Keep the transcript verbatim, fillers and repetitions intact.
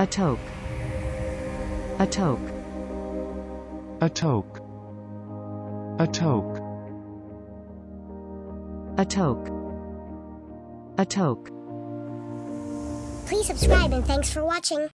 atoke, atoke, atoke, atoke, atoke, atoke. Please subscribe and thanks for watching.